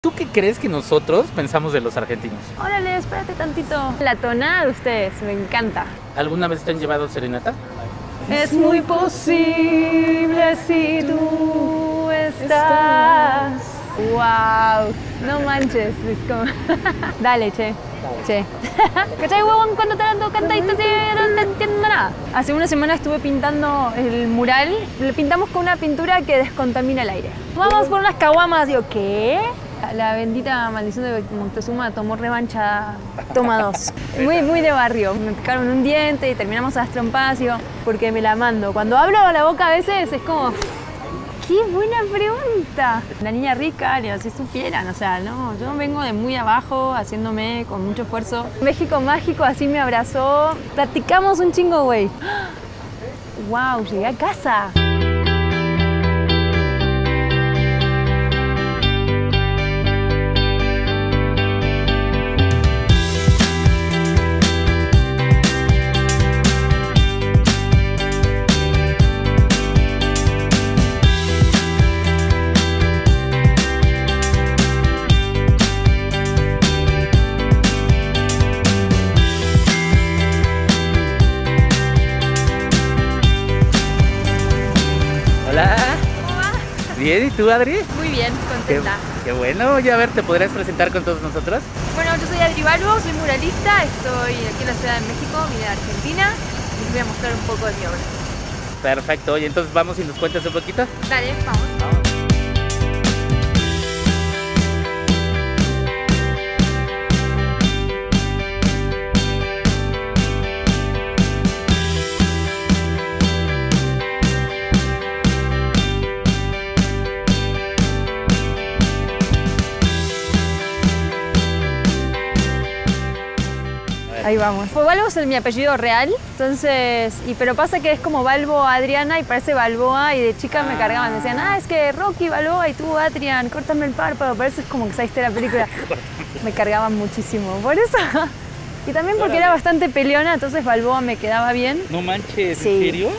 ¿Tú qué crees que nosotros pensamos de los argentinos? Órale, espérate tantito. La tonada de ustedes, me encanta. ¿Alguna vez te han llevado serenata? Es muy posible si tú estás. Wow, no manches, es como... Dale, che. Che. ¿Cachai, huevón? Cuando te ando cantadito así, no te entiendo nada. Hace una semana estuve pintando el mural. Lo pintamos con una pintura que descontamina el aire. Vamos por unas caguamas. Digo, ¿qué? La bendita maldición de Moctezuma tomó revancha, toma 2. Muy de barrio. Me picaron un diente y terminamos a las trompas, digo, porque me la mando. Cuando abro la boca a veces es como... ¡Qué buena pregunta! La niña rica, si supieran, o sea, no, yo vengo de muy abajo, haciéndome con mucho esfuerzo. México mágico, así me abrazó. Platicamos un chingo, güey. ¡Wow! Llegué a casa. Hola. ¿Cómo va? Bien, ¿y tú, Adri? Muy bien, contenta. Qué bueno. Oye, a ver, ¿te podrías presentar con todos nosotros? Bueno, yo soy Adri Balbo, soy muralista, estoy aquí en la Ciudad de México, vine de Argentina y les voy a mostrar un poco de mi obra. Perfecto. Oye, entonces vamos y nos cuentas un poquito. Dale, vamos. Ahí vamos. Pues Balbo es mi apellido real, entonces, pero pasa que es como Balbo Adriana y parece Balboa y de chica me cargaban, decían, es que Rocky Balboa y tú Adrián, córtame el párpado, parece como que saliste de la película. Me cargaban muchísimo, por eso. Y también porque era bastante peleona, entonces Balboa me quedaba bien. No manches, Sí. ¿en serio?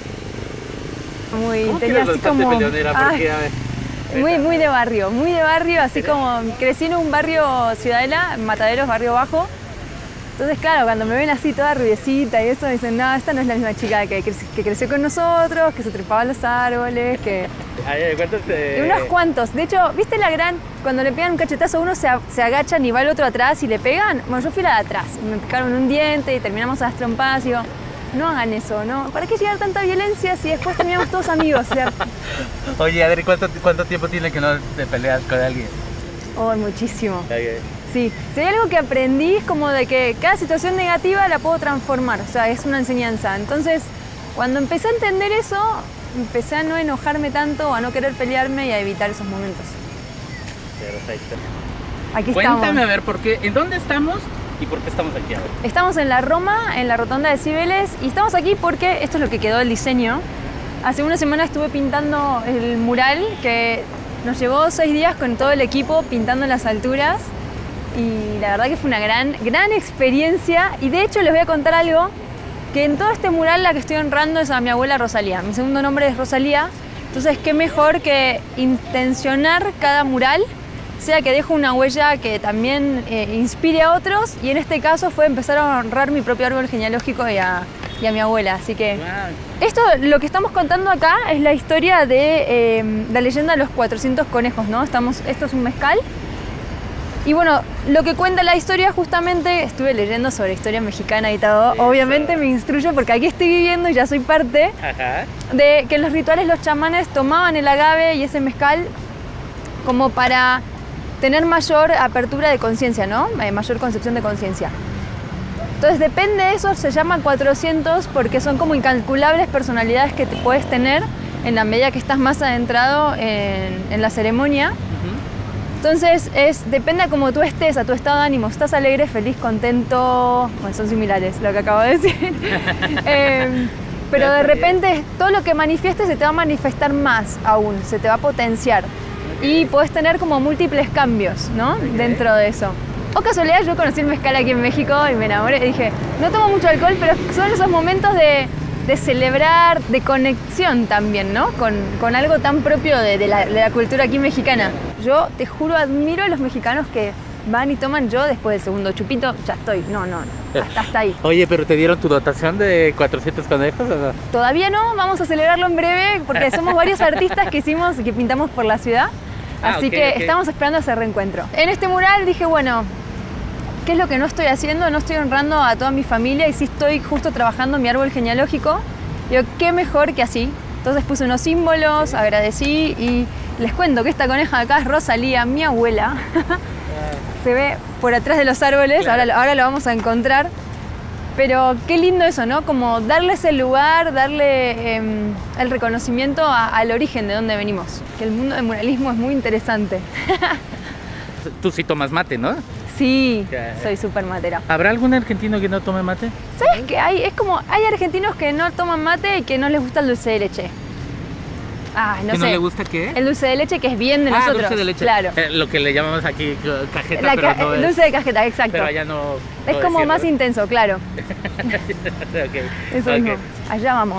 Muy, ¿Cómo que tenía eres así bastante como... peleonera? ¿Por qué? A ver. Muy de barrio, así como crecí en un barrio Ciudadela, Mataderos, barrio bajo. Entonces, claro, cuando me ven así toda rubiecita y eso, dicen, no, esta no es la misma chica que creció con nosotros, que se trepaba a los árboles, que... Ay, ¿cuántos Y unos cuantos. De hecho, ¿viste la gran...? Cuando le pegan un cachetazo, uno se agachan y va el otro atrás y le pegan. Bueno, yo fui la de atrás. Me picaron un diente y terminamos a las trompas y digo, no hagan eso, ¿no? ¿Para qué llegar tanta violencia si después terminamos todos amigos? O sea... Oye, Adri, ¿cuánto tiempo tiene que no te peleas con alguien? Oh, muchísimo. Okay. Sí, si hay algo que aprendí es como de que cada situación negativa la puedo transformar, o sea, es una enseñanza. Entonces, cuando empecé a entender eso, empecé a no enojarme tanto, a no querer pelearme y a evitar esos momentos. Perfecto. Aquí Cuéntame, estamos. a ver, ¿en dónde estamos y por qué estamos aquí ahora? Estamos en la Roma, en la rotonda de Cibeles, y estamos aquí porque esto es lo que quedó del diseño. Hace una semana estuve pintando el mural, que nos llevó 6 días con todo el equipo pintando en las alturas. Y la verdad que fue una gran experiencia. Y de hecho les voy a contar algo, que en todo este mural la que estoy honrando es a mi abuela Rosalía. Mi segundo nombre es Rosalía. Entonces, qué mejor que intencionar cada mural, sea que dejo una huella que también inspire a otros. Y en este caso fue empezar a honrar mi propio árbol genealógico y a mi abuela. Así que esto, lo que estamos contando acá, es la historia de la leyenda de los 400 conejos, ¿no? Esto es un mezcal. Y bueno, lo que cuenta la historia, justamente estuve leyendo sobre historia mexicana y todo. Obviamente me instruyo porque aquí estoy viviendo y ya soy parte. Ajá. De que en los rituales los chamanes tomaban el agave y ese mezcal como para tener mayor apertura de conciencia, ¿no? Mayor concepción de conciencia. Entonces depende de eso, se llaman 400 porque son como incalculables personalidades que te puedes tener en la medida que estás más adentrado en la ceremonia. Entonces, depende a cómo tú estés, a tu estado de ánimo. Estás alegre, feliz, contento... Bueno, son similares lo que acabo de decir. Pero de repente, todo lo que manifiestes se te va a manifestar más aún, se te va a potenciar. Y puedes tener como múltiples cambios, ¿no? Dentro de eso. O casualidad, yo conocí el mezcal aquí en México y me enamoré. Dije, no tomo mucho alcohol, pero son esos momentos de celebrar, de conexión también, ¿no? Con algo tan propio de la cultura aquí mexicana. Yo te juro, admiro a los mexicanos que van y toman. Yo después del segundo chupito ya estoy, no, hasta ahí. Oye, pero ¿te dieron tu dotación de 400 conejos o no? Todavía no, vamos a celebrarlo en breve porque somos varios artistas que pintamos por la ciudad. Así que estamos esperando ese reencuentro. En este mural dije, bueno, ¿qué es lo que no estoy haciendo? No estoy honrando a toda mi familia y sí estoy justo trabajando mi árbol genealógico. Digo, ¿qué mejor que así? Entonces puse unos símbolos, agradecí y les cuento que esta coneja de acá es Rosalía, mi abuela. Se ve por atrás de los árboles, claro. Ahora lo vamos a encontrar. Pero qué lindo eso, ¿no? Como darle ese lugar, darle el reconocimiento al origen de donde venimos. Que el mundo del muralismo es muy interesante. Tú sí tomas mate, ¿no? Sí, soy súper matera. ¿Habrá algún argentino que no tome mate? ¿Sabes qué hay? Es como, hay argentinos que no toman mate y que no les gusta el dulce de leche. Ah, no sé. ¿No le gusta qué? El dulce de leche, que es bien de nosotros. Dulce de leche. Claro. Lo que le llamamos aquí cajeta, pero no el es... dulce de cajeta, exacto. Pero allá no... Es como más intenso, claro. Okay. Eso mismo. Allá vamos.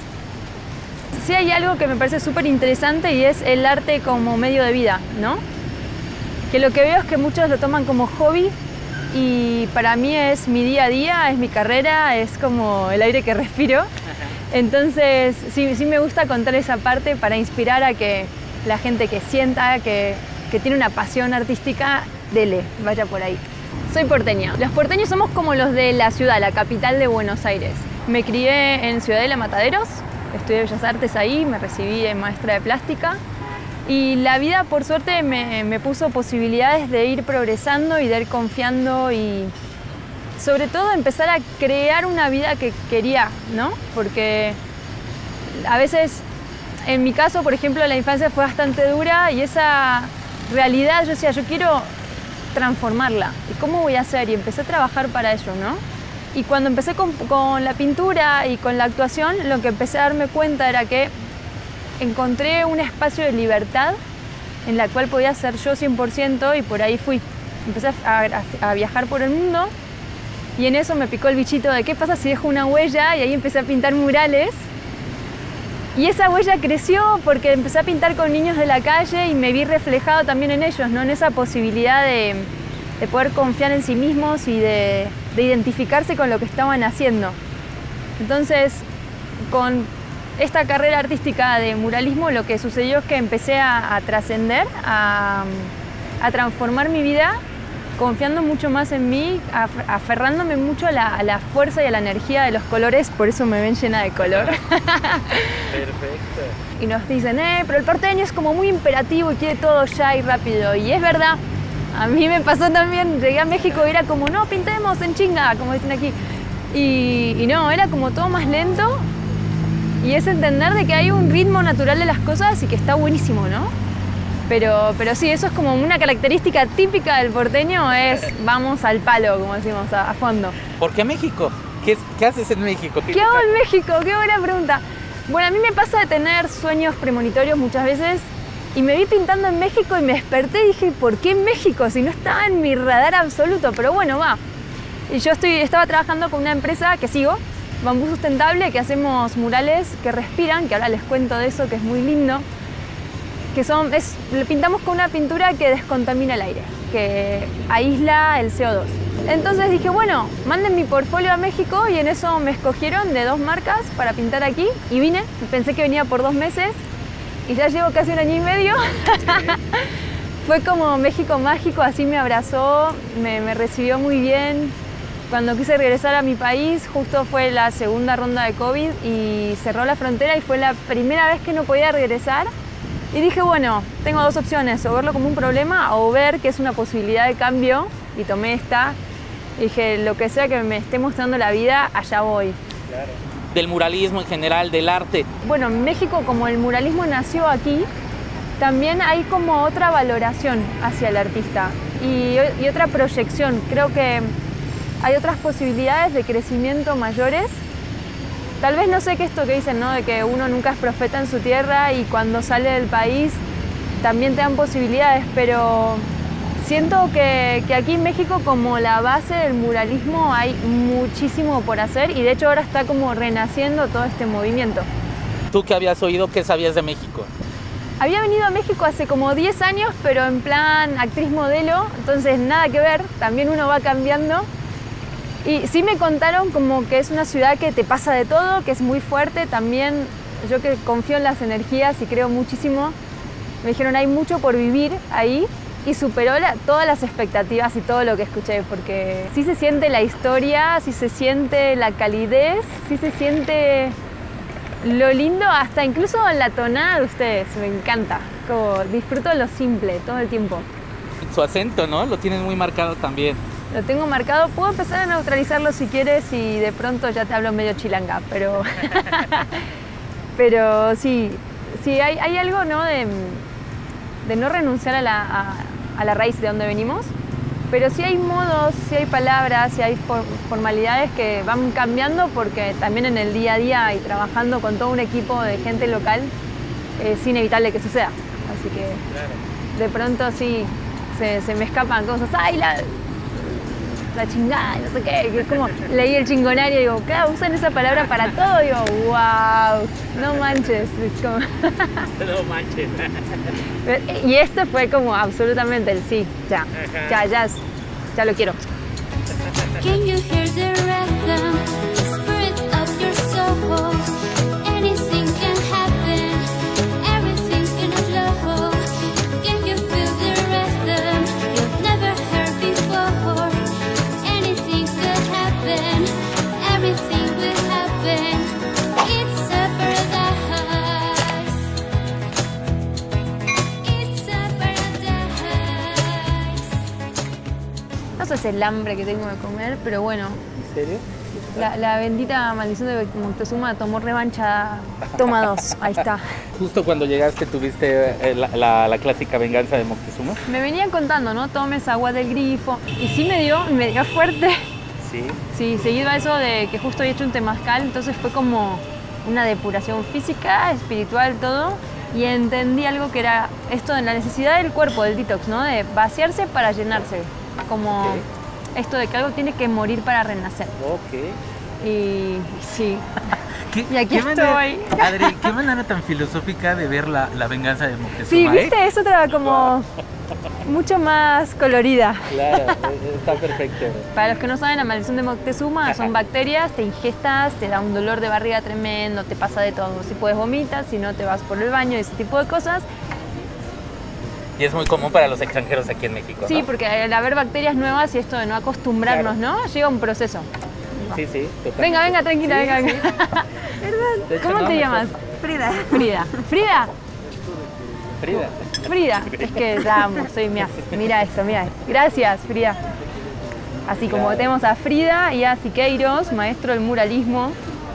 Sí hay algo que me parece súper interesante y es el arte como medio de vida, ¿no? Que lo que veo es que muchos lo toman como hobby y para mí es mi día a día, es mi carrera, es como el aire que respiro. Entonces sí me gusta contar esa parte para inspirar a que la gente que sienta, que tiene una pasión artística, vaya por ahí. Soy porteña. Los porteños somos como los de la ciudad, la capital de Buenos Aires. Me crié en Ciudadela Mataderos, estudié Bellas Artes ahí, me recibí de maestra de plástica. Y la vida, por suerte, me puso posibilidades de ir progresando y de ir confiando y sobre todo empezar a crear una vida que quería, ¿no? Porque a veces, en mi caso, por ejemplo, la infancia fue bastante dura y esa realidad, yo decía, yo quiero transformarla. ¿Y cómo voy a hacer? Y empecé a trabajar para ello, ¿no? Y cuando empecé con la pintura y con la actuación, lo que empecé a darme cuenta era que encontré un espacio de libertad en la cual podía ser yo 100% y por ahí fui. Empecé a viajar por el mundo y en eso me picó el bichito de qué pasa si dejo una huella y ahí empecé a pintar murales. Y esa huella creció porque empecé a pintar con niños de la calle y me vi reflejado también en ellos, ¿no? En esa posibilidad de poder confiar en sí mismos y de identificarse con lo que estaban haciendo. Entonces, con esta carrera artística de muralismo, lo que sucedió es que empecé a trascender, a transformar mi vida, confiando mucho más en mí, aferrándome mucho a la fuerza y a la energía de los colores, por eso me ven llena de color. Perfecto. Y nos dicen, pero el porteño es como muy imperativo y quiere todo ya y rápido. Y es verdad, a mí me pasó también, llegué a México y era como, no, pintemos en chinga, como dicen aquí. Y no, era como todo más lento. Y es entender de que hay un ritmo natural de las cosas y que está buenísimo, ¿no? Pero sí, eso es como una característica típica del porteño, es vamos al palo, como decimos, a fondo. ¿Por qué México? ¿Qué haces en México? ¿Qué hago en México? Qué buena pregunta. Bueno, a mí me pasa de tener sueños premonitorios muchas veces y me vi pintando en México y me desperté y dije, ¿por qué en México? Si no estaba en mi radar absoluto, pero bueno, va. Y yo estaba trabajando con una empresa que sigo, Bambú Sustentable, que hacemos murales que respiran, que ahora les cuento de eso, que es muy lindo, que pintamos con una pintura que descontamina el aire, que aísla el CO2. Entonces dije, bueno, manden mi portfolio a México y en eso me escogieron de 2 marcas para pintar aquí y vine. Pensé que venía por 2 meses y ya llevo casi 1 año y medio. Fue como México mágico, así me abrazó, me recibió muy bien. Cuando quise regresar a mi país, justo fue la segunda ronda de COVID y cerró la frontera y fue la primera vez que no podía regresar. Y dije, bueno, tengo 2 opciones, o verlo como un problema o ver que es una posibilidad de cambio. Y tomé esta. Y dije, lo que sea que me esté mostrando la vida, allá voy. Claro. Del muralismo en general, del arte. Bueno, en México, como el muralismo nació aquí, también hay como otra valoración hacia el artista y otra proyección. Creo que hay otras posibilidades de crecimiento mayores. Tal vez no sé qué esto que dicen, ¿no? De que uno nunca es profeta en su tierra y cuando sale del país también te dan posibilidades, pero siento que aquí en México, como la base del muralismo, hay muchísimo por hacer y de hecho ahora está como renaciendo todo este movimiento. ¿Tú qué habías oído? ¿Qué sabías de México? Había venido a México hace como 10 años, pero en plan actriz modelo, entonces nada que ver, también uno va cambiando. Y sí me contaron como que es una ciudad que te pasa de todo, que es muy fuerte, también yo que confío en las energías y creo muchísimo, me dijeron hay mucho por vivir ahí y superó todas las expectativas y todo lo que escuché, porque sí se siente la historia, sí se siente la calidez, sí se siente lo lindo, hasta incluso la tonada de ustedes, me encanta, como disfruto lo simple todo el tiempo. Su acento, ¿no? Lo tienen muy marcado también. Lo tengo marcado, puedo empezar a neutralizarlo si quieres y de pronto ya te hablo medio chilanga, pero, pero sí, hay algo, ¿no? de no renunciar a la raíz de donde venimos, pero sí hay modos, sí hay palabras, sí hay formalidades que van cambiando porque también en el día a día y trabajando con todo un equipo de gente local es inevitable que suceda. Así que de pronto sí se me escapan cosas, ¡ay, la chingada! No sé qué, que es como leí el chingonario y digo, claro, usan esa palabra para todo, y digo, wow, no manches, es como... No manches. Y esto fue como absolutamente el sí, ya lo quiero. Can you hear the rhythm, the spirit of your soul? Anything can happen, everything's gonna flow. Can you feel the rhythm you've never heard before? Anything could happen, everything will happen. It's a paradise. It's a paradise. No sé si es el hambre que tengo de comer, pero bueno, ¿En serio? la bendita maldición de Moctezuma tomó revancha, toma 2, ahí está. Justo cuando llegaste tuviste la clásica venganza de Moctezuma. Me venían contando, ¿no? Tomes agua del grifo, y sí me dio fuerte. Sí. Sí, seguido a eso de que justo había hecho un temazcal, entonces fue como una depuración física, espiritual, todo, y entendí algo que era esto de la necesidad del cuerpo, del detox, ¿no? De vaciarse para llenarse, como esto de que algo tiene que morir para renacer. Ok. Y sí, ¿Qué- y aquí qué manera- estoy. Adri, qué manera tan filosófica de ver la venganza de Moctezuma, Sí, ¿eh? viste, es otra como mucho más colorida. Claro, está perfecto. Para los que no saben, la maldición de Moctezuma son bacterias, te ingestas, te da un dolor de barriga tremendo, te pasa de todo. Si puedes vomitas, si no te vas por el baño, ese tipo de cosas. Y es muy común para los extranjeros aquí en México, ¿no? Sí, porque al haber bacterias nuevas y esto de no acostumbrarnos, ¿no? Llega un proceso. Sí, totalmente. Venga, tranquila, Sí, venga. sí. De hecho, ¿Cómo no, te me- llamas? Frida. Frida. Frida. Frida. Frida. Es que ya amo, mira esto, mira. Gracias, Frida. Así como Claro. tenemos a Frida y a Siqueiros, maestro del muralismo.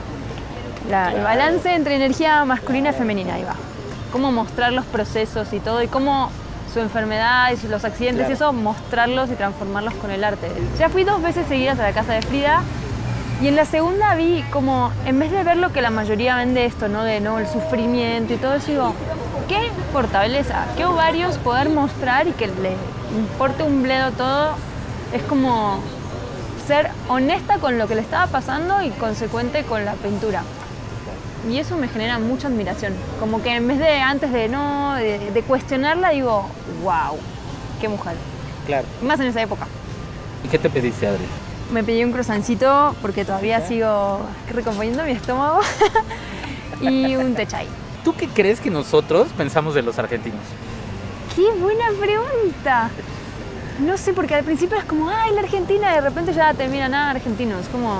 El balance entre energía masculina y femenina, ahí va. Cómo mostrar los procesos y todo, y cómo su enfermedad y los accidentes y eso, mostrarlos y transformarlos con el arte. Ya fui 2 veces seguidas a la casa de Frida, y en la segunda vi como, en vez de ver lo que la mayoría ven de esto, ¿no? De no, el sufrimiento y todo eso, digo, qué fortaleza, qué ovarios poder mostrar y que le importe un bledo todo. Es como ser honesta con lo que le estaba pasando y consecuente con la pintura. Y eso me genera mucha admiración. Como que en vez de antes de cuestionarla, digo, wow, qué mujer. Claro. Y más en esa época. ¿Y qué te pediste, Adri? Me pedí un croissancito porque todavía sigo recomponiendo mi estómago. Y un té chai. ¿Tú qué crees que nosotros pensamos de los argentinos? ¡Qué buena pregunta! No sé, porque al principio es como, ¡ay, la Argentina! De repente ya te miran, argentinos. Es como,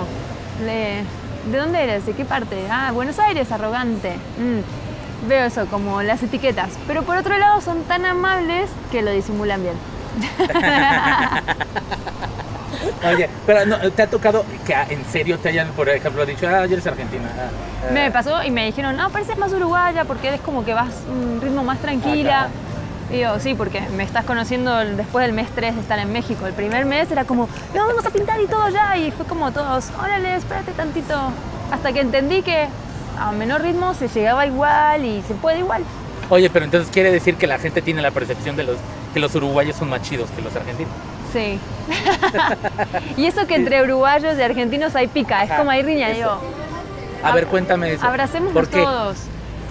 ¿de dónde eres? ¿De qué parte? Ah, Buenos Aires, arrogante. Veo eso, como las etiquetas. Pero por otro lado son tan amables que lo disimulan bien. Oye, pero no, ¿te ha tocado que en serio te hayan, por ejemplo, dicho, ya eres argentina? Me pasó y me dijeron, no, pareces más uruguaya porque eres como que vas un ritmo más tranquila. Y digo, sí, porque me estás conociendo después del mes 3 de estar en México. El primer mes era como, no, vamos a pintar y todo ya. Y fue como todos, órale, espérate tantito. Hasta que entendí que a menor ritmo se llegaba igual y se puede igual. Oye, pero entonces quiere decir que la gente tiene la percepción de que los uruguayos son más chidos que los argentinos. Sí. Y eso que entre uruguayos y argentinos hay pica, es como hay riña. Digo, A ver, cuéntame eso. abracémonos ¿Por qué? todos.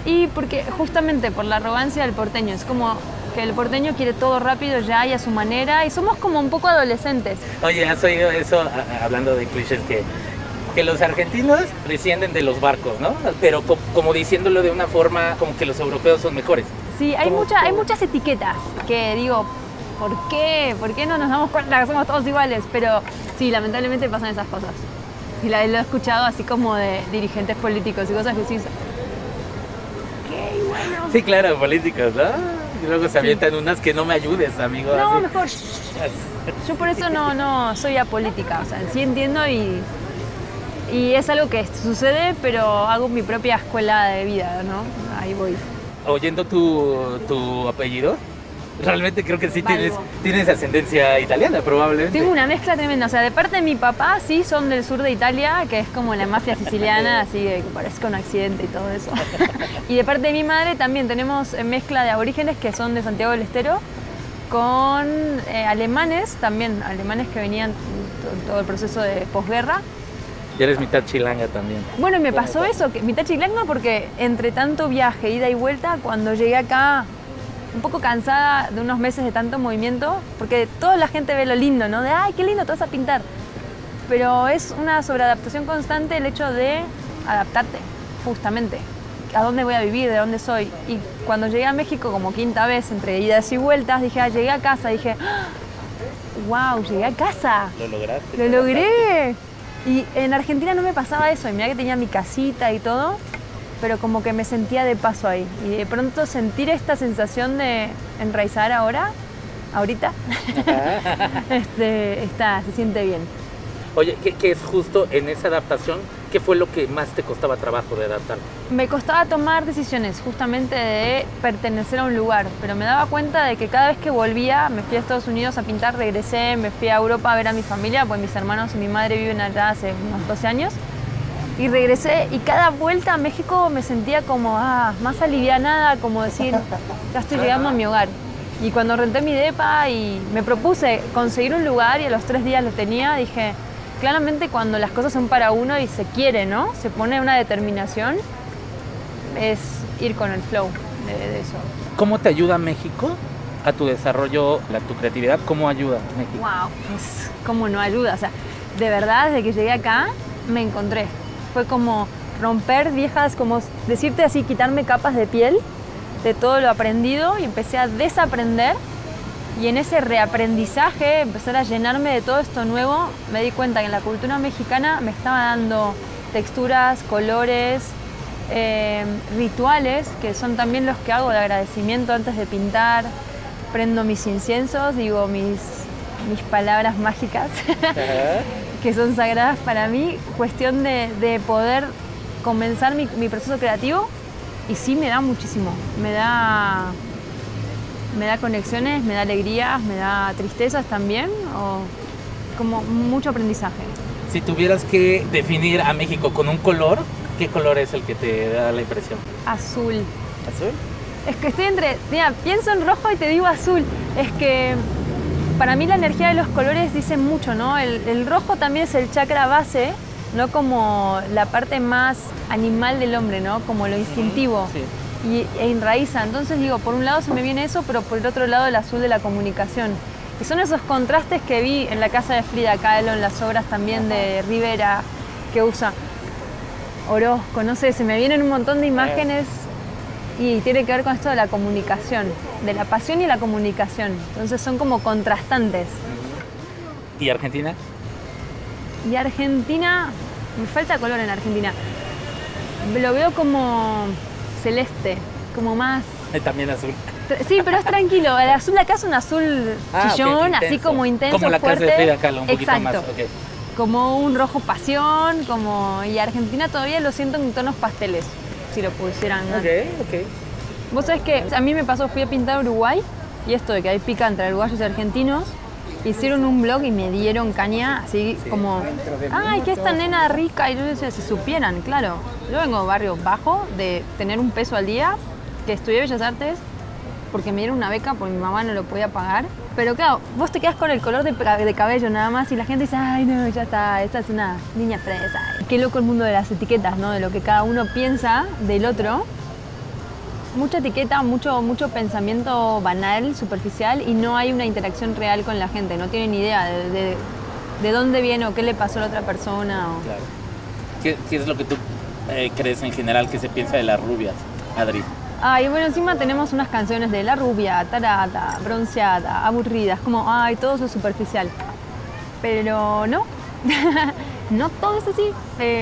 Y porque justamente por la arrogancia del porteño, es como que el porteño quiere todo rápido ya y a su manera y somos como un poco adolescentes. Oye, ¿has oído eso hablando de clichés que los argentinos descienden de los barcos, ¿no? Pero como diciéndolo de una forma como que los europeos son mejores. Sí, hay muchas etiquetas que digo, ¿por qué? ¿Por qué no nos damos cuenta que somos todos iguales? Pero sí, lamentablemente pasan esas cosas. Y lo he escuchado así como de dirigentes políticos y cosas que sí. Qué bueno. Sí, claro, políticos, ¿no? Y luego se avientan unas que no me ayudes, amigo. No, así. mejor. Yo por eso no soy apolítica. O sea, sí entiendo y es algo que sucede, pero hago mi propia escuela de vida, ¿no? Ahí voy. Oyendo tu apellido, realmente creo que sí Valgo. tienes ascendencia italiana, probablemente. Tengo una mezcla tremenda. O sea, de parte de mi papá, sí, son del sur de Italia, que es como la mafia siciliana, así que parezca un accidente y todo eso. Y de parte de mi madre también tenemos mezcla de aborígenes que son de Santiago del Estero, con alemanes, también alemanes que venían todo el proceso de posguerra. Y eres mitad chilanga también. Bueno, y me pasó eso, que mitad chilanga porque entre tanto viaje, ida y vuelta, cuando llegué acá un poco cansada de unos meses de tanto movimiento, porque toda la gente ve lo lindo, ¿no? De, ay, qué lindo, te vas a pintar. Pero es una sobreadaptación constante el hecho de adaptarte, justamente. ¿A dónde voy a vivir? ¿De dónde soy? Y cuando llegué a México como quinta vez, entre idas y vueltas, dije, llegué a casa, dije, wow, llegué a casa. Lo lograste. Lo logré. Y en Argentina no me pasaba eso, y mira que tenía mi casita y todo, pero como que me sentía de paso ahí. Y de pronto sentir esta sensación de enraizar ahorita, se siente bien. Oye, ¿qué es justo en esa adaptación? ¿Qué fue lo que más te costaba trabajo de adaptarte? Me costaba tomar decisiones justamente de pertenecer a un lugar, pero me daba cuenta de que cada vez que volvía, me fui a Estados Unidos a pintar, regresé, me fui a Europa a ver a mi familia, pues mis hermanos y mi madre viven allá hace unos 12 años, y regresé y cada vuelta a México me sentía como más alivianada, como decir, ya estoy llegando a mi hogar. Y cuando renté mi depa y me propuse conseguir un lugar y a los 3 días lo tenía, dije, claramente cuando las cosas son para uno y se quiere, ¿no? Se pone una determinación, es ir con el flow de eso. ¿Cómo te ayuda México a tu desarrollo, a tu creatividad? ¿Cómo ayuda México? Wow, pues cómo no ayuda. O sea, de verdad, desde que llegué acá, me encontré. Fue como romper viejas, como decirte así, quitarme capas de piel de todo lo aprendido y empecé a desaprender. Y en ese reaprendizaje, empezar a llenarme de todo esto nuevo, me di cuenta que en la cultura mexicana me estaba dando texturas, colores, rituales, que son también los que hago de agradecimiento antes de pintar. Prendo mis inciensos, digo mis palabras mágicas, que son sagradas para mí. Cuestión de poder comenzar mi proceso creativo, y sí me da muchísimo, me da conexiones, me da alegrías, me da tristezas también, o como mucho aprendizaje. Si tuvieras que definir a México con un color, ¿qué color es el que te da la impresión? Azul. ¿Azul? Es que estoy mira, pienso en rojo y te digo azul. Es que para mí la energía de los colores dice mucho, ¿no? El rojo también es el chakra base, no como la parte más animal del hombre, ¿no? Como lo instintivo. Sí. E enraiza. Entonces digo, por un lado se me viene eso, pero por el otro lado el azul de la comunicación. Y son esos contrastes que vi en la casa de Frida Kahlo, en las obras también de Rivera, que usa Orozco, no sé, se me vienen un montón de imágenes y tiene que ver con esto de la comunicación, de la pasión y la comunicación. Entonces son como contrastantes. ¿Y Argentina? Y Argentina, me falta color en Argentina. Lo veo como celeste, como más... También azul. Sí, pero es tranquilo. El azul de acá es un azul chillón, ok, así como intenso, como la fuerte. casa de Frida Kahlo, un poquito Exacto. más. Okay. Como un rojo pasión, y Argentina todavía lo siento en tonos pasteles, si lo pusieran. ¿No? Ok. Vos sabés que a mí me pasó, fui a pintar a Uruguay, y esto de que hay pica entre uruguayos y argentinos, hicieron un blog y me dieron caña, así como, ay, que esta nena rica, y yo decía, si supieran, claro, yo vengo de barrio bajo, de tener un peso al día, que estudié Bellas Artes, porque me dieron una beca, porque mi mamá no lo podía pagar, pero claro, vos te quedas con el color de cabello nada más, y la gente dice, ay, no, ya está, esta es una niña fresa. Qué loco el mundo de las etiquetas, ¿no? De lo que cada uno piensa del otro, mucha etiqueta, mucho pensamiento banal, superficial, y no hay una interacción real con la gente. No tienen idea de dónde viene o qué le pasó a la otra persona. O... Claro. ¿Qué es lo que tú crees en general que se piensa de las rubias, Adri? Ay, bueno, encima tenemos unas canciones de la rubia, tarata, bronceada, aburrida. Es como, ay, todo eso es superficial. Pero no, no todo es así.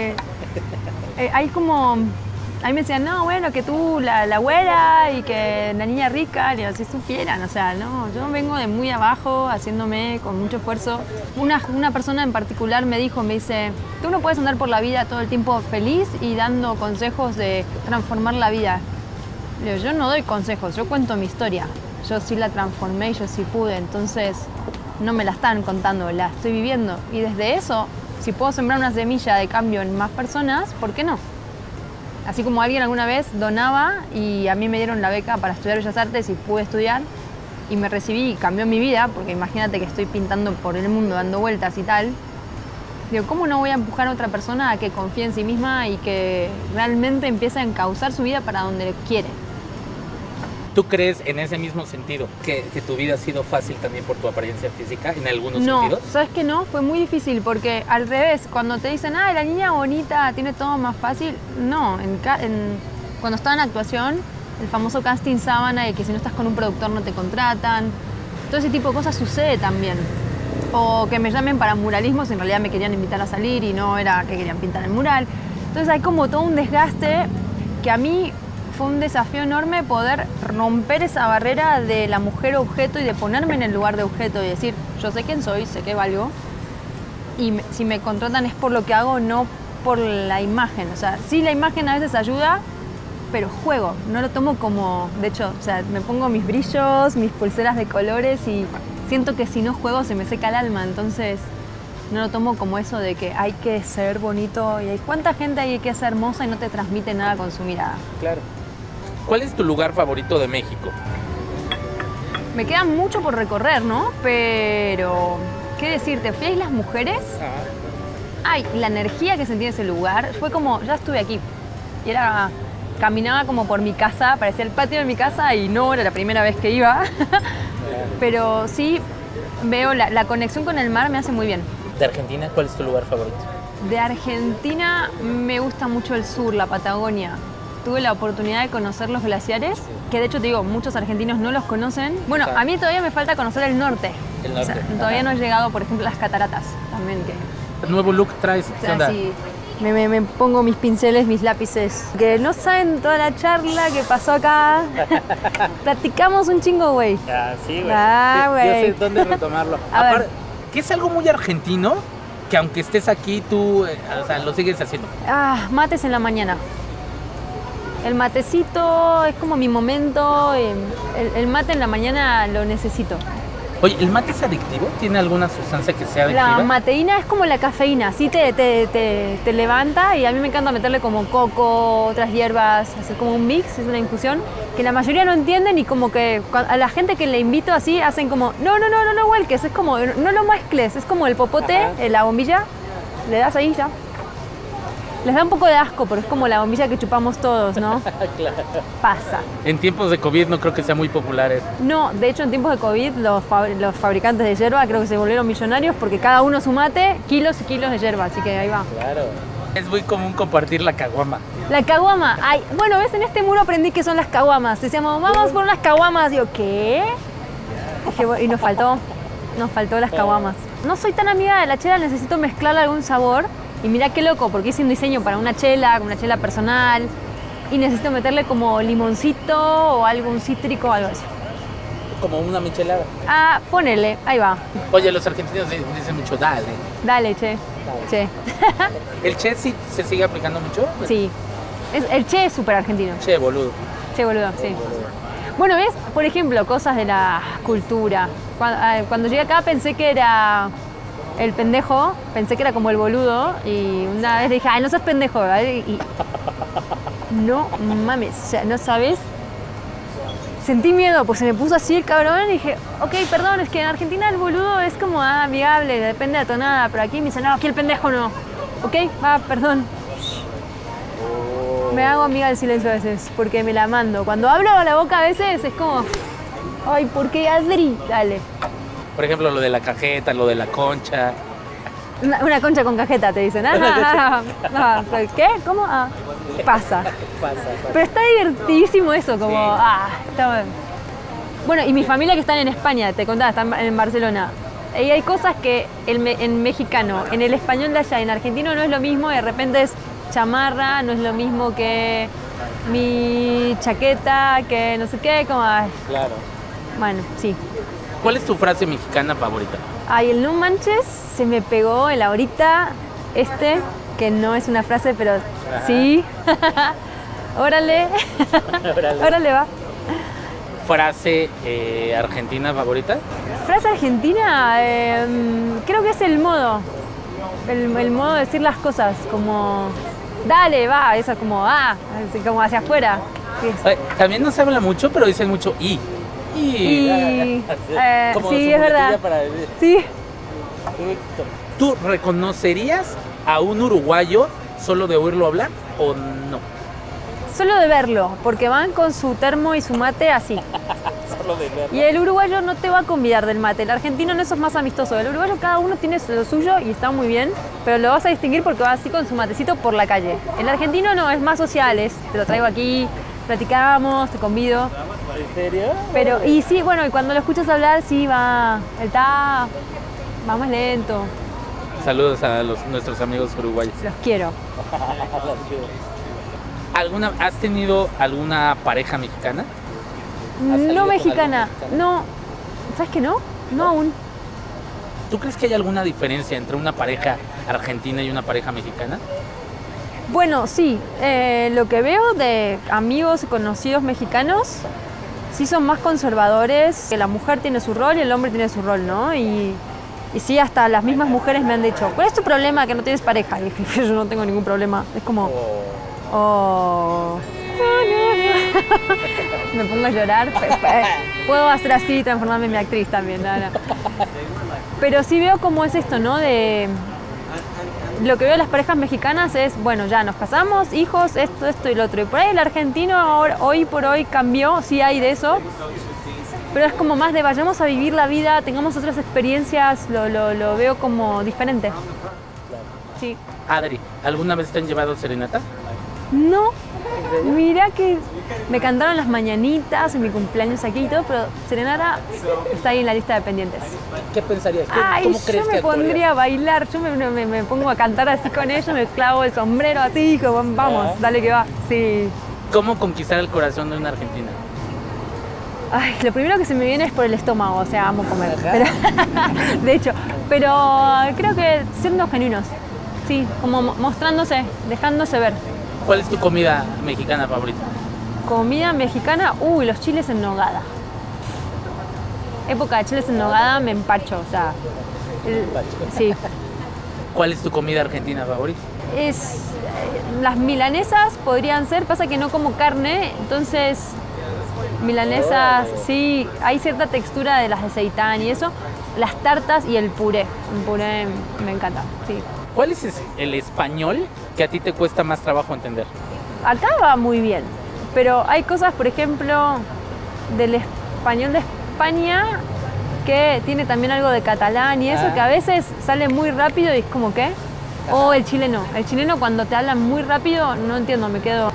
Hay como... A mí me decían, no, bueno, que tú, la güera y que la niña rica, y así supieran, o sea, no, yo vengo de muy abajo, haciéndome con mucho esfuerzo. Una persona en particular me dice, tú no puedes andar por la vida todo el tiempo feliz y dando consejos de transformar la vida. Le digo, yo no doy consejos, yo cuento mi historia. Yo sí la transformé y yo sí pude, entonces no me la están contando, la estoy viviendo. Y desde eso, si puedo sembrar una semilla de cambio en más personas, ¿por qué no? Así como alguien alguna vez donaba y a mí me dieron la beca para estudiar Bellas Artes y pude estudiar y me recibí y cambió mi vida, porque imagínate que estoy pintando por el mundo, dando vueltas y tal. Digo, ¿cómo no voy a empujar a otra persona a que confíe en sí misma y que realmente empiece a encauzar su vida para donde quiere? ¿Tú crees en ese mismo sentido que tu vida ha sido fácil también por tu apariencia física en algunos sentidos? No, ¿sabes qué no? Fue muy difícil porque al revés, cuando te dicen, ah, la niña bonita tiene todo más fácil, no, cuando estaba en actuación, el famoso casting sábana y que si no estás con un productor no te contratan, todo ese tipo de cosas sucede también. O que me llamen para muralismos, en realidad me querían invitar a salir y no era que querían pintar el mural. Entonces hay como todo un desgaste que a mí fue un desafío enorme poder romper esa barrera de la mujer objeto y de ponerme en el lugar de objeto y decir, yo sé quién soy, sé qué valgo y si me contratan es por lo que hago, no por la imagen. O sea, sí, la imagen a veces ayuda, pero juego, no lo tomo como... De hecho, o sea, me pongo mis brillos, mis pulseras de colores y siento que si no juego se me seca el alma, entonces no lo tomo como eso de que hay que ser bonito y hay cuánta gente hay que ser hermosa y no te transmite nada con su mirada. Claro. ¿Cuál es tu lugar favorito de México? Me queda mucho por recorrer, ¿no? Pero, ¿qué decirte? Fui a Islas Mujeres. Ay, la energía que sentí en ese lugar fue como, ya estuve aquí. Y era, caminaba como por mi casa, parecía el patio de mi casa y no era la primera vez que iba. Pero sí veo la conexión con el mar me hace muy bien. ¿De Argentina cuál es tu lugar favorito? De Argentina me gusta mucho el sur, la Patagonia. Tuve la oportunidad de conocer los glaciares, que de hecho te digo, muchos argentinos no los conocen. Bueno, a mí todavía me falta conocer el norte. El norte. O sea, todavía no he llegado, por ejemplo, a las cataratas también. Que, ¿Nuevo look traes? o ¿Qué sea, onda? sí, me pongo mis pinceles, mis lápices. Que no saben toda la charla que pasó acá. Platicamos un chingo, güey. Ah, sí, güey. Ah, Yo güey. sé dónde retomarlo. A ver. Aparte, que es algo muy argentino, que aunque estés aquí, tú o sea, lo sigues haciendo. Ah, mates en la mañana. El matecito es como mi momento. El mate en la mañana lo necesito. Oye, ¿el mate es adictivo? ¿Tiene alguna sustancia que sea adictiva? La mateína es como la cafeína, sí te levanta y a mí me encanta meterle como coco, otras hierbas, hacer como un mix, es una infusión que la mayoría no entienden y como que a la gente que le invito así hacen como no vuelques, es como no lo mezcles, es como el popote, la bombilla, le das ahí ya. Les da un poco de asco, pero es como la bombilla que chupamos todos, ¿no? Claro. Pasa. En tiempos de COVID no creo que sea muy popular. No, de hecho en tiempos de COVID los fabricantes de yerba creo que se volvieron millonarios porque cada uno su mate, kilos y kilos de yerba, así que ahí va. Claro. Es muy común compartir la caguama. La caguama, ay, bueno, ves, en este muro aprendí que son las caguamas. Decíamos, vamos por unas caguamas. Digo, ¿qué? Y nos faltó las caguamas. No soy tan amiga de la chela, necesito mezclarle algún sabor. Y mira qué loco, porque hice un diseño para una chela personal. Y necesito meterle como limoncito o algún cítrico o algo así. Como una michelada. Ah, ponele, ahí va. Oye, los argentinos dicen mucho dale. Dale, che. Che. ¿El che sí se sigue aplicando mucho? Sí. El che es súper argentino. Che, boludo. Che, boludo, sí. Bueno, ¿ves? Por ejemplo, cosas de la cultura. Cuando llegué acá pensé que era el pendejo, pensé que era como el boludo y una vez dije, ay, no sos pendejo, ¿vale? Y no mames, o sea, no sabes. Sentí miedo, pues se me puso así el cabrón y dije, ok, perdón, es que en Argentina el boludo es como amigable, depende de la tonada, pero aquí me dicen, no, aquí el pendejo no. Ok, va, perdón. Me hago amiga del silencio a veces, porque me la mando. Cuando hablo a la boca a veces es como, ay, ¿por qué Adri? Dale. Por ejemplo, lo de la cajeta, lo de la concha. Una concha con cajeta, te dicen. ¿Qué? ¿Cómo? Pasa. Pero está divertidísimo eso, como, está bueno. Bueno, y mi familia que están en España, te contaba, están en Barcelona. Y hay cosas que en mexicano, en el español de allá, en argentino no es lo mismo, de repente es chamarra, no es lo mismo que mi chaqueta, que no sé qué, como... Claro. Bueno, sí. ¿Cuál es tu frase mexicana favorita? Ay, el no manches se me pegó el ahorita, que no es una frase, pero sí. Órale. Órale, va. ¿Frase argentina favorita? Frase argentina, creo que es el modo. El modo de decir las cosas, como dale, va, eso como así como hacia afuera. Ay, también no se habla mucho, pero dicen mucho y. Como sí, su es verdad. muletilla para decir. Sí. ¿Tú reconocerías a un uruguayo solo de oírlo hablar o no? Solo de verlo, porque van con su termo y su mate así. Solo de verlo. Y el uruguayo no te va a convidar del mate. El argentino en eso es más amistoso. El uruguayo cada uno tiene lo suyo y está muy bien, pero lo vas a distinguir porque va así con su matecito por la calle. El argentino no, es más social, te lo traigo aquí, platicamos, te convido. ¿En serio? Pero, y sí, bueno, y cuando lo escuchas hablar, sí va más lento. Saludos a nuestros amigos uruguayos. Los quiero. ¿Has tenido alguna pareja mexicana? salido No con mexicana, alguna mexicana? no. ¿Sabes que no? No aún. ¿Tú crees que hay alguna diferencia entre una pareja argentina y una pareja mexicana? Bueno, sí. Lo que veo de amigos y conocidos mexicanos, sí son más conservadores, que la mujer tiene su rol y el hombre tiene su rol, ¿no? Y sí, hasta las mismas mujeres me han dicho, ¿cuál es tu problema que no tienes pareja? Y dije, yo no tengo ningún problema. Es como, me pongo a llorar. Puedo hacer así y transformarme en mi actriz también. No. Pero sí veo cómo es esto, ¿no? Lo que veo de las parejas mexicanas es, bueno, ya nos casamos, hijos, esto y lo otro. Y por ahí el argentino ahora, hoy por hoy cambió, sí hay de eso. Pero es como más de vayamos a vivir la vida, tengamos otras experiencias, lo veo como diferente. Sí. Adri, ¿alguna vez te han llevado serenata? No, mira que me cantaron las mañanitas en mi cumpleaños aquí y todo, pero serenata está ahí en la lista de pendientes. ¿Qué pensarías? Ay, ¿Cómo crees yo que me pondría a bailar, yo me pongo a cantar así con ellos, me clavo el sombrero así, como vamos, dale que va. Sí. ¿Cómo conquistar el corazón de una argentina? Ay, lo primero que se me viene es por el estómago, o sea, amo comer. Pero, de hecho, pero creo que siendo genuinos, sí, como mostrándose, dejándose ver. ¿Cuál es tu comida mexicana favorita? Comida mexicana, los chiles en nogada. Época de chiles en nogada me empacho, o sea, sí. ¿Cuál es tu comida argentina favorita? Las milanesas podrían ser, pasa que no como carne, entonces milanesas, sí, hay cierta textura de las de seitán y eso, las tartas y el puré me encanta, sí. ¿Cuál es el español que a ti te cuesta más trabajo entender? Acá va muy bien, pero hay cosas, por ejemplo, del español de España que tiene también algo de catalán y eso, que a veces sale muy rápido y es como ¿qué? O el chileno cuando te hablan muy rápido, no entiendo, me quedo...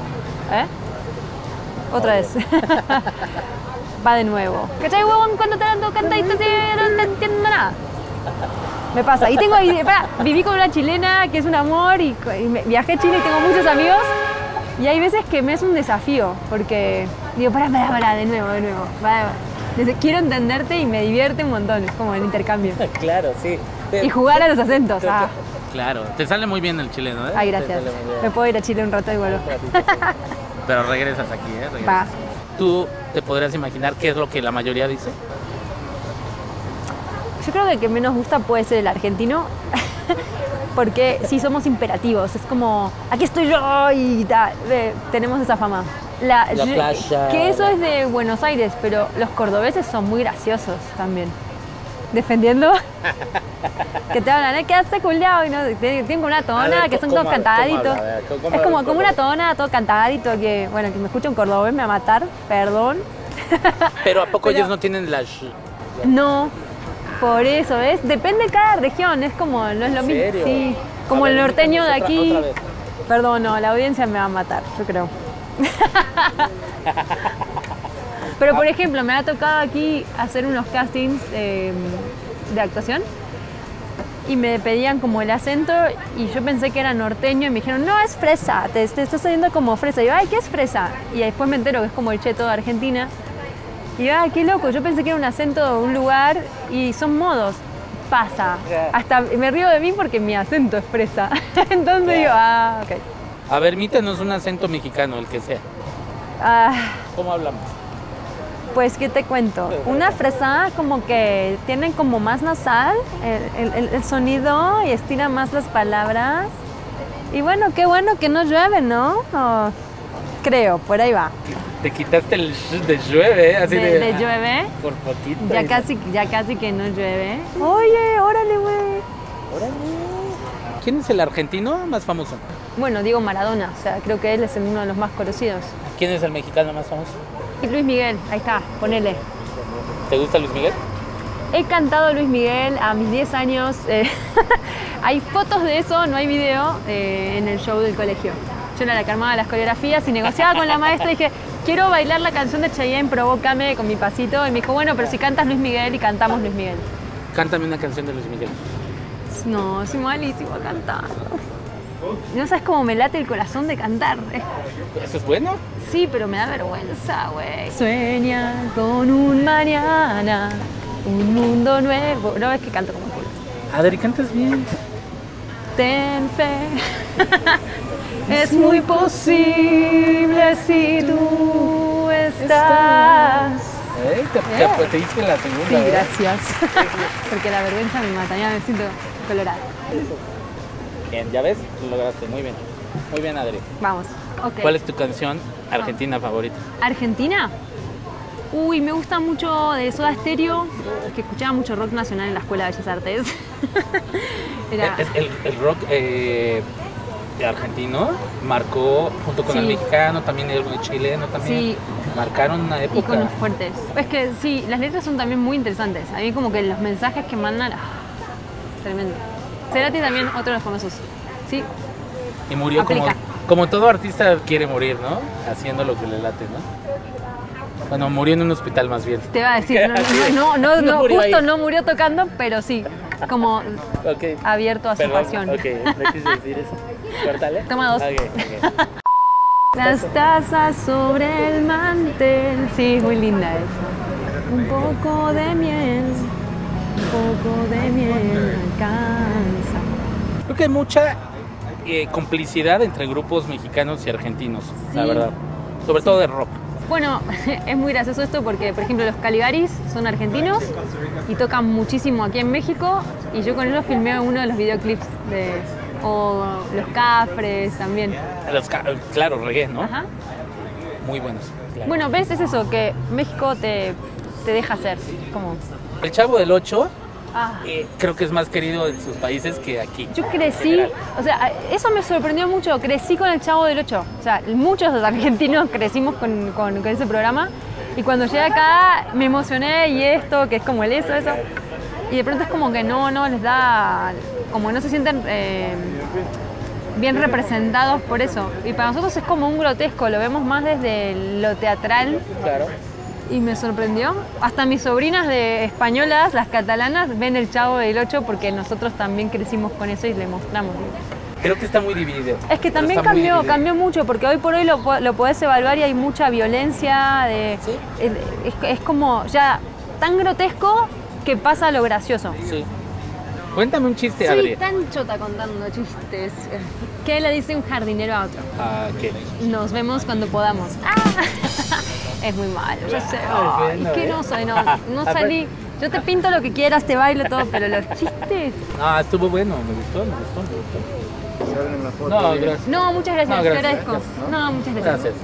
Otra vez. Va de nuevo. ¿Cachai, huevón? Cuando te ando cantadito así, no te entiendo nada. Me pasa. Y viví con una chilena que es un amor y viajé a Chile y tengo muchos amigos. Y hay veces que me es un desafío porque digo, pará, de nuevo. Quiero entenderte y me divierte un montón. Es como el intercambio. Claro, sí. Y jugar a los acentos. Claro, te sale muy bien el chileno, ¿eh? Ay, gracias. Me puedo ir a Chile un rato y vuelvo. Pero regresas aquí, ¿eh? Regresas. Va. ¿Tú te podrías imaginar qué es lo que la mayoría dice? Yo creo que el que menos gusta puede ser el argentino, porque sí somos imperativos, es como, aquí estoy yo y tenemos esa fama. La playa. Que eso es de Buenos Aires, pero los cordobeses son muy graciosos también. ¿Defendiendo? Que te hablan, ¿qué haces, culiao? Y no, tienen como una tona, que son todos cantaditos. Es como una tona, todo cantadito, que, bueno, que me escucha un cordobés me va a matar, perdón. Pero ¿a poco Pero- ellos no tienen la No, por eso, ¿ves? Depende de cada región, es como, no es lo mismo. serio? Sí, como A el ver, norteño de otra- aquí. otra vez. Perdón, no, la audiencia me va a matar, yo creo. Pero por ejemplo, me ha tocado aquí hacer unos castings de actuación y me pedían como el acento y yo pensé que era norteño y me dijeron, no, es fresa, te estás saliendo como fresa. Y yo, ay, ¿qué es fresa? Y después me entero que es como el cheto de Argentina. Y yo, ay, qué loco, yo pensé que era un acento de un lugar y son modos. Pasa. Hasta me río de mí porque mi acento es fresa. Entonces digo, ah, ok. A ver, mítanos un acento mexicano, el que sea. Ah, ¿Cómo hablamos? pues, ¿qué te cuento? Una fresa como que tienen como más nasal el sonido y estira más las palabras. Y bueno, qué bueno que no llueve, ¿no? O, creo, por ahí va. Te quitaste el de llueve, ¿eh? Así De llueve, Por poquito. ya casi que no llueve. Oye, órale, güey. ¿Quién es el argentino más famoso? Bueno, Diego Maradona, o sea, creo que él es uno de los más conocidos. ¿Quién es el mexicano más famoso? Y Luis Miguel, ahí está, ponele. ¿Te gusta Luis Miguel? He cantado Luis Miguel a mis 10 años. Hay fotos de eso, no hay video, en el show del colegio. Yo era la que armaba las coreografías y negociaba con la maestra y dije, quiero bailar la canción de Chayanne, provócame con mi pasito. Y me dijo, bueno, pero si cantas Luis Miguel y cantamos Luis Miguel. Cántame una canción de Luis Miguel. No, soy malísimo a cantar. No sabes cómo me late el corazón de cantar. ¿Eso es bueno? Sí, pero me da vergüenza, güey. Sueña con un mañana, un mundo nuevo. No, es que canto como culo. Adri, cantas bien. Ten fe. Es muy posible si tú estás. Te hice la segunda. Sí, ¿verdad? gracias. Porque la vergüenza me mata, ya me siento colorada. Bien, ya ves, lo lograste. Muy bien. Muy bien, Adri. Vamos, ok. ¿Cuál es tu canción argentina favorita? ¿Argentina? Uy, me gusta mucho de Soda Stereo, que escuchaba mucho rock nacional en la Escuela de Bellas Artes. Era... El rock argentino marcó, junto con el Sí. mexicano, también el chileno, también Sí. marcaron una época. Iconos fuertes. Es que sí, las letras son también muy interesantes. A mí como que los mensajes que mandan, tremendo. Cerati también, otro de los famosos. Sí, Y murió Aplica. como todo artista quiere morir, ¿no? Haciendo lo que le late, ¿no? Bueno, murió en un hospital más bien. te iba a decir, no, No murió justo ahí. no murió tocando, pero sí, como Ok. abierto a su pasión. Ok, no quise decir eso. Córtale. Toma dos. Ok, ok. Las tazas sobre el mantel. Sí, muy linda esa. Un poco de miel, un poco de miel alcanza. Creo que hay mucha complicidad entre grupos mexicanos y argentinos, la Sí. verdad. Sobre todo de rock. Bueno, es muy gracioso esto porque, por ejemplo, los Caligaris son argentinos y tocan muchísimo aquí en México y yo con ellos filmé uno de los videoclips o los Cafres también. Claro, reggae, ¿no? Ajá. Muy buenos. Claro. Bueno, ves, es eso, que México te deja hacer, como... El Chavo del 8 Ah. creo que es más querido en sus países que aquí. Yo crecí, General. o sea, eso me sorprendió mucho, crecí con el Chavo del 8. O sea, muchos de los argentinos crecimos con ese programa y cuando llegué acá me emocioné y esto, que es como el eso. Y de pronto es como que no les da, como no se sienten bien representados por eso. Y para nosotros es como un grotesco, lo vemos más desde lo teatral. Claro. Y me sorprendió. Hasta mis sobrinas de españolas, las catalanas, ven el Chavo del 8 porque nosotros también crecimos con eso y le mostramos. Creo que está muy dividido. Es que Pero también está muy dividido. cambió mucho porque hoy por hoy lo podés evaluar y hay mucha violencia. ¿Sí? Es como ya tan grotesco que pasa a lo gracioso. Sí. Cuéntame un chiste, Soy Adri. tan chota contando chistes. ¿Qué le dice un jardinero a otro? Ah, ¿qué? Nos vemos cuando podamos. ¡Ah! Es muy malo, yo sé. Ah, es bueno, ¿Y qué ¿eh? no soy? No salí. Yo te pinto lo que quieras, te bailo todo, pero los chistes. Ah, estuvo bueno, me gustó. No, gracias. No, muchas gracias, No, te gracias, agradezco. gracias. No, muchas gracias. Gracias.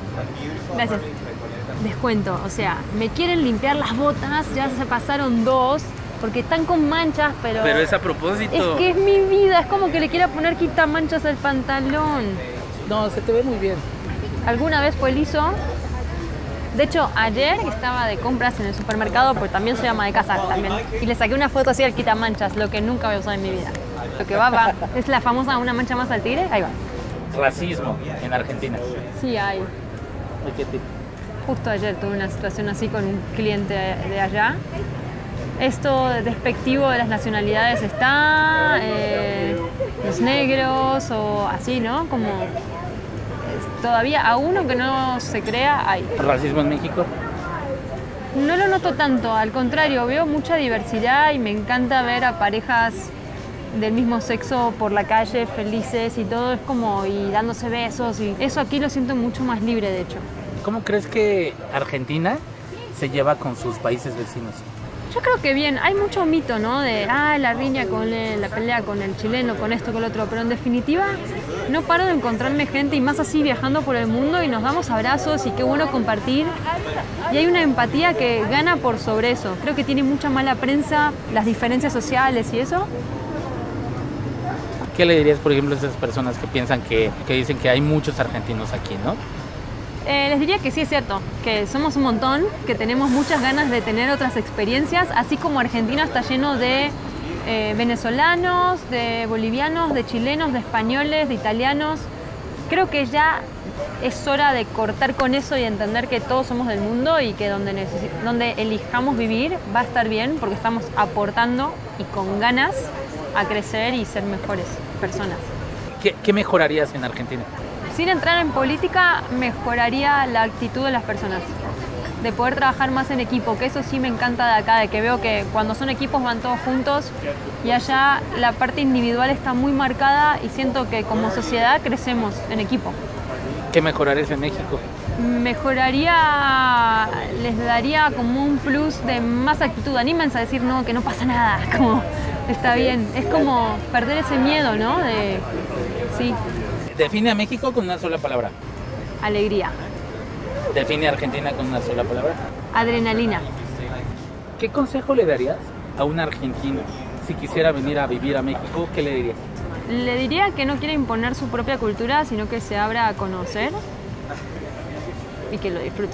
Gracias. Descuento, o sea, me quieren limpiar las botas, ya se pasaron 2 porque están con manchas, pero Pero es a propósito. es que es mi vida, es como que le quiera poner quitamanchas al pantalón. No, se te ve muy bien. Alguna vez fue liso. De hecho, ayer estaba de compras en el supermercado, porque también soy ama de casa también, y le saqué una foto así al quitamanchas, lo que nunca voy a usar en mi vida. Lo que va. Es la famosa una mancha más al tigre, ahí va. Racismo en Argentina. Sí, hay. ¿De qué tipo? Justo ayer tuve una situación así con un cliente de allá. Esto despectivo de las nacionalidades está, los negros o así, ¿no? Como todavía a uno que no se crea hay. ¿Racismo en México? No lo noto tanto, al contrario, veo mucha diversidad y me encanta ver a parejas del mismo sexo por la calle felices y todo es como y dándose besos y eso aquí lo siento mucho más libre de hecho. ¿Cómo crees que Argentina se lleva con sus países vecinos? Yo creo que bien, hay mucho mito, ¿no? De, la riña con la pelea con el chileno, con esto, con lo otro, pero en definitiva no paro de encontrarme gente y más así viajando por el mundo y nos damos abrazos y qué bueno compartir. Y hay una empatía que gana por sobre eso. Creo que tiene mucha mala prensa, las diferencias sociales y eso. ¿Qué le dirías, por ejemplo, a esas personas que piensan que dicen que hay muchos argentinos aquí, ¿no? Les diría que sí es cierto, que somos un montón, que tenemos muchas ganas de tener otras experiencias, así como Argentina está lleno de venezolanos, de bolivianos, de chilenos, de españoles, de italianos. Creo que ya es hora de cortar con eso y entender que todos somos del mundo y que donde elijamos vivir va a estar bien porque estamos aportando y con ganas a crecer y ser mejores personas. ¿Qué mejorarías en Argentina? Sin entrar en política, mejoraría la actitud de las personas, de poder trabajar más en equipo, que eso sí me encanta de acá, de que veo que cuando son equipos van todos juntos y allá la parte individual está muy marcada y siento que como sociedad crecemos en equipo. ¿Qué mejorarías en México? Mejoraría, les daría como un plus de más actitud, anímense a decir no, que no pasa nada, como está bien, es como perder ese miedo, ¿no? Sí. Define a México con una sola palabra. Alegría. Define a Argentina con una sola palabra. Adrenalina. ¿Qué consejo le darías a un argentino si quisiera venir a vivir a México? ¿Qué le dirías? Le diría que no quiere imponer su propia cultura, sino que se abra a conocer y que lo disfrute.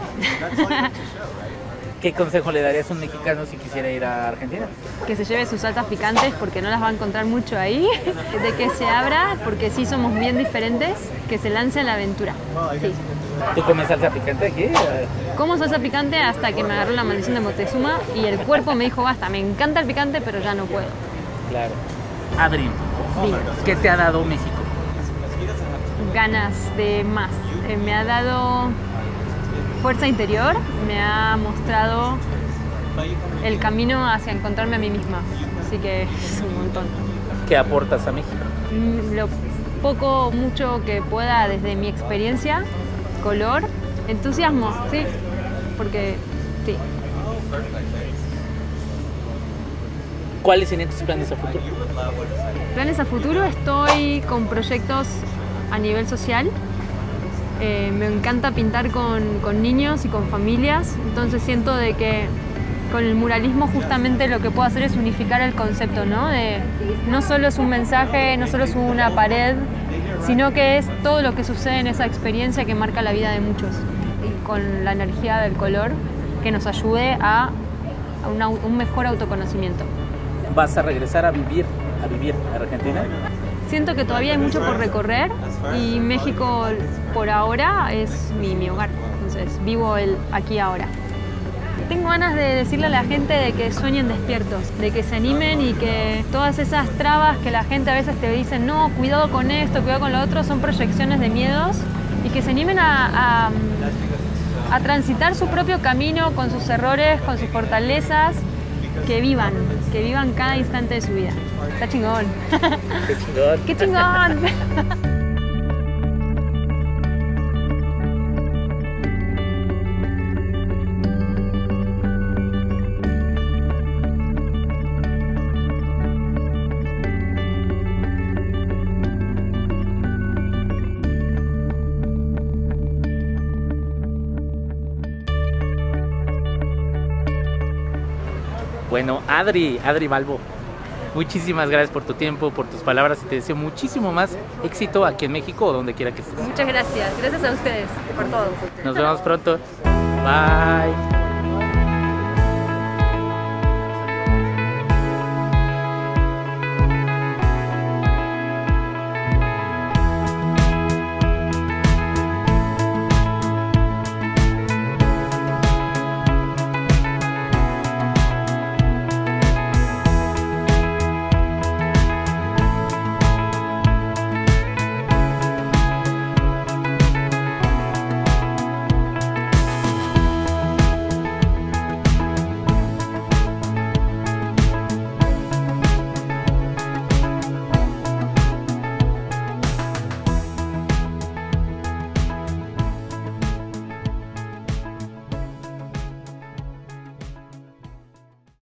¿Qué consejo le darías a un mexicano si quisiera ir a Argentina? Que se lleve sus salsas picantes porque no las va a encontrar mucho ahí. De que se abra porque sí somos bien diferentes, que se lance a la aventura. Sí. ¿Tú comes salsa picante aquí? Como salsa picante hasta que me agarró la maldición de Moctezuma y el cuerpo me dijo basta, me encanta el picante pero ya no puedo. Claro. Adri, Dime. ¿qué te ha dado México? Ganas de más. Me ha dado fuerza interior, me ha mostrado el camino hacia encontrarme a mí misma. Así que es un montón. ¿Qué aportas a México? Lo poco, mucho que pueda desde mi experiencia, color, entusiasmo, sí, porque sí. ¿Cuáles serían tus planes a futuro? Planes a futuro, estoy con proyectos a nivel social. Me encanta pintar con niños y con familias, entonces siento de que con el muralismo justamente lo que puedo hacer es unificar el concepto, ¿no? De no solo es un mensaje, no solo es una pared, sino que es todo lo que sucede en esa experiencia que marca la vida de muchos, y con la energía del color que nos ayude a un mejor autoconocimiento. ¿Vas a regresar a vivir a Argentina? Siento que todavía hay mucho por recorrer y México por ahora es mi hogar, entonces vivo el aquí ahora. Tengo ganas de decirle a la gente de que sueñen despiertos, de que se animen y que todas esas trabas que la gente a veces te dice no, cuidado con esto, cuidado con lo otro, son proyecciones de miedos y que se animen a transitar su propio camino con sus errores, con sus fortalezas, que vivan cada instante de su vida. Está chingón. ¡Qué chingón! ¡Qué chingón! Bueno, Adri Balbo, muchísimas gracias por tu tiempo, por tus palabras y te deseo muchísimo más éxito aquí en México o donde quiera que estés. Muchas gracias. Gracias a ustedes por todo. Nos vemos pronto. Bye.